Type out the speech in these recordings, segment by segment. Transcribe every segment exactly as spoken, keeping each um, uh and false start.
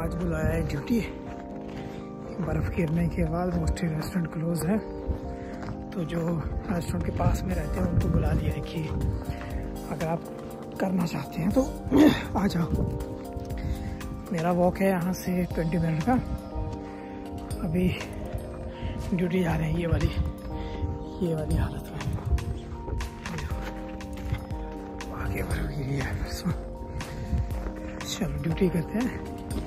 आज बुलाया है ड्यूटी। बर्फ़ गिरने के बाद मोस्टली रेस्टोरेंट क्लोज है, तो जो रेस्टोरेंट के पास में रहते हैं उनको बुला लिया है कि अगर आप करना चाहते हैं तो आ जाओ। मेरा वॉक है यहाँ से ट्वेंटी मिनट का। अभी ड्यूटी जा रहे हैं ये वाली ये वाली हालत में। आगे बर्फ गिरी है। चलो ड्यूटी करते हैं।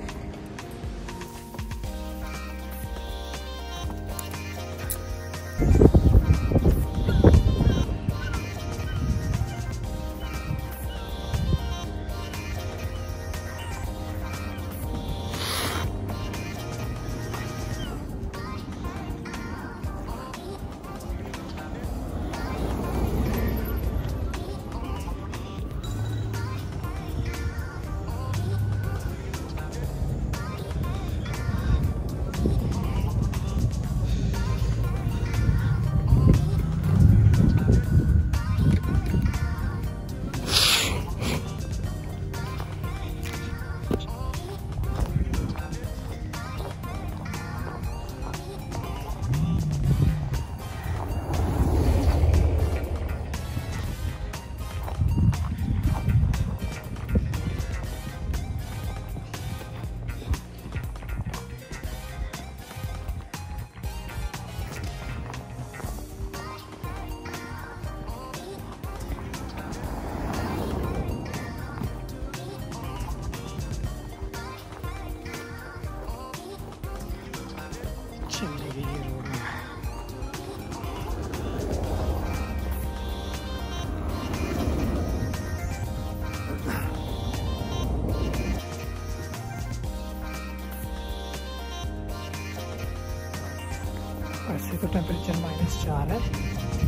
ऐसे तो टेम्परेचर माइनस चार है,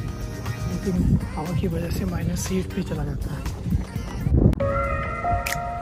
लेकिन हवा की वजह से माइनस एट पे चला जाता है।